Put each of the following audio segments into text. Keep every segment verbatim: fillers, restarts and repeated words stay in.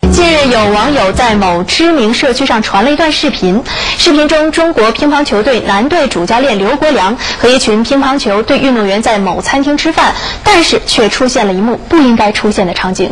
近日，有网友在某知名社区上传了一段视频。视频中，中国乒乓球队男队主教练刘国梁和一群乒乓球队运动员在某餐厅吃饭，但是却出现了一幕不应该出现的场景。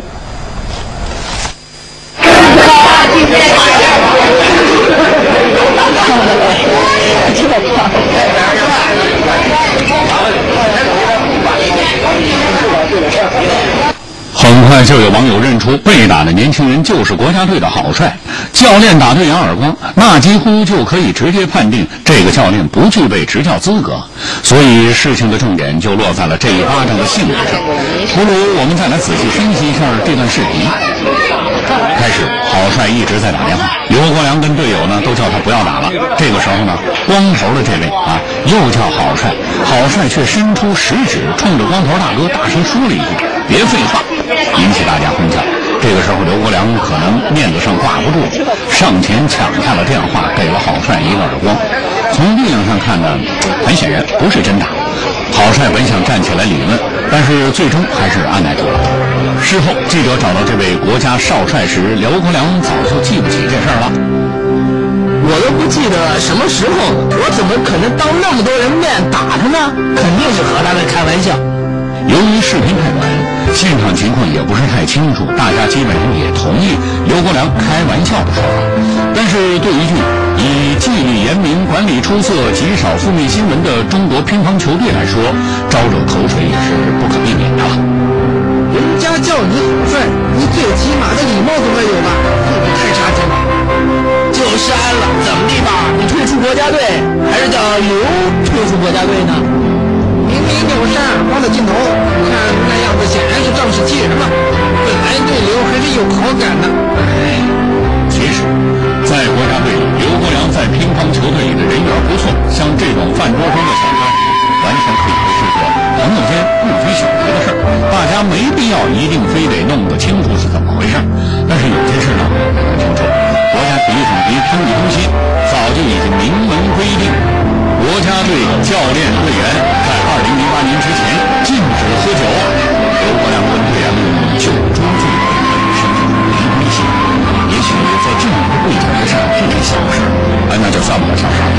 很快就有网友认出被打的年轻人就是国家队的郝帅，教练打队扬耳光，那几乎就可以直接判定这个教练不具备执教资格，所以事情的重点就落在了这一巴掌的性质上。不如我们再来仔细分析一下这段视频。开始，郝帅一直在打电话，刘国梁跟队友呢都叫他不要打了。这个时候呢，光头的这位啊又叫郝帅，郝帅却伸出食指冲着光头大哥大声说了一句：“别废话！”引起大家哄笑。这个时候，刘国梁可能面子上挂不住，上前抢下了电话，给了郝帅一个耳光。从力量上看呢，很显然不是真打。郝帅本想站起来理论，但是最终还是按耐住了。事后，记者找到这位国家少帅时，刘国梁早就记不起这事儿了。 我都不记得什么时候，我怎么可能当那么多人面打他呢？肯定是和他们开玩笑。 由于视频太短，现场情况也不是太清楚，大家基本上也同意刘国梁开玩笑的说法。但是对一句以纪律严明、管理出色、极少负面新闻的中国乒乓球队来说，招惹口水也是不可避免的了。 人家叫你郝帅，你最起码的礼貌总该有吧？这个太差劲了。就删了，怎么地吧？你退出国家队，还是叫刘退出国家队呢？明明有扇耳光的镜头，看那样子显然是仗势欺人嘛。本来对刘还是有好感的。哎， 其实，在国家队里，刘国梁在乒乓球队里的人缘不错，像这种饭桌上的小插曲，完全可以是个朋友间不拘小节的事儿，大家没必要一定非得弄得清楚是怎么回事。但是有些事呢，我们清楚，国家体育总局体育中心早就已经明文规定，国家队教练队员在二零零八年之前禁止喝酒。刘国梁跟队员们就追剧本身就没关系，也许在这样的规则上这是小事，哎，那就算不了小事了。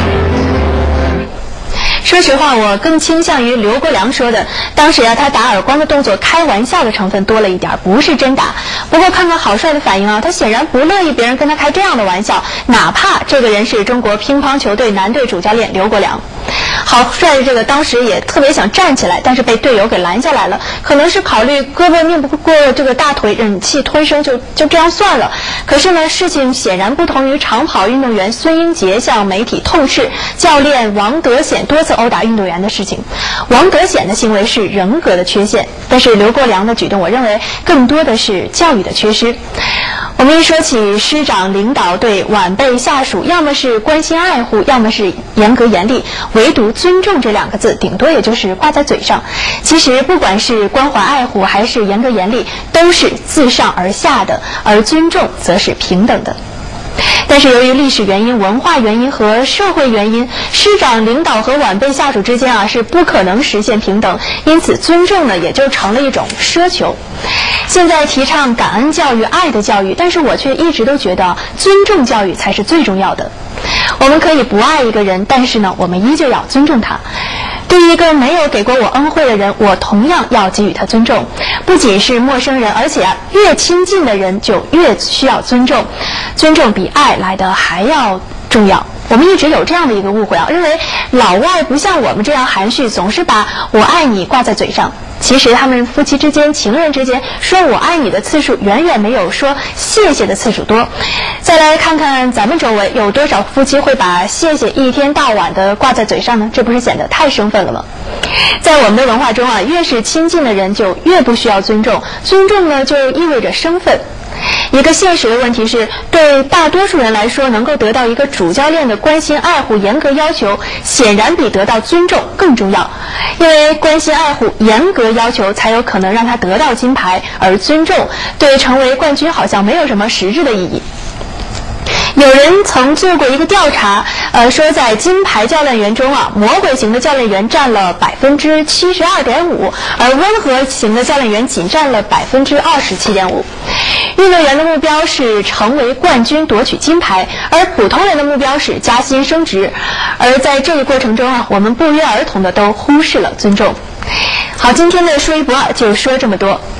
说实话，我更倾向于刘国梁说的，当时啊，他打耳光的动作开玩笑的成分多了一点，不是真打。不过看看郝帅的反应啊，他显然不乐意别人跟他开这样的玩笑，哪怕这个人是中国乒乓球队男队主教练刘国梁。郝帅这个当时也特别想站起来，但是被队友给拦下来了，可能是考虑胳膊拧不过这个大腿，忍气吞声，就就这样算了。可是呢，事情显然不同于长跑运动员孙英杰向媒体痛斥教练王德显多次殴打运动员的事情。王德显的行为是人格的缺陷，但是刘国梁的举动，我认为更多的是教育的缺失。我们一说起师长领导对晚辈下属，要么是关心爱护，要么是严格严厉，唯独尊重这两个字顶多也就是挂在嘴上。其实不管是关怀爱护还是严格严厉，都是自上而下的，而尊重则是平等的。但是由于历史原因、文化原因和社会原因，师长领导和晚辈下属之间啊是不可能实现平等，因此尊重呢也就成了一种奢求。现在提倡感恩教育、爱的教育，但是我却一直都觉得尊重教育才是最重要的。我们可以不爱一个人，但是呢，我们依旧要尊重他。对于一个没有给过我恩惠的人，我同样要给予他尊重。不仅是陌生人，而且啊，越亲近的人就越需要尊重。尊重比爱来的还要重要。我们一直有这样的一个误会啊，认为老外不像我们这样含蓄，总是把我爱你挂在嘴上。其实他们夫妻之间、情人之间说我爱你的次数远远没有说谢谢的次数多。再来看看咱们周围有多少夫妻会把谢谢一天到晚的挂在嘴上呢？这不是显得太生分了吗？在我们的文化中啊，越是亲近的人就越不需要尊重，尊重呢就意味着身份。一个现实的问题是，对大多数人来说，能够得到一个主教练的关心爱护、严格要求，显然比得到尊重更重要。因为关心爱护、严格要求，才有可能让他得到金牌，而尊重对成为冠军好像没有什么实质的意义。有人曾做过一个调查，呃，说在金牌教练员中啊，魔鬼型的教练员占了百分之七十二点五，而温和型的教练员仅占了百分之二十七点五。 运动员的目标是成为冠军，夺取金牌，而普通人的目标是加薪升职。而在这个过程中啊，我们不约而同的都忽视了尊重。好，今天的说一不二就说这么多。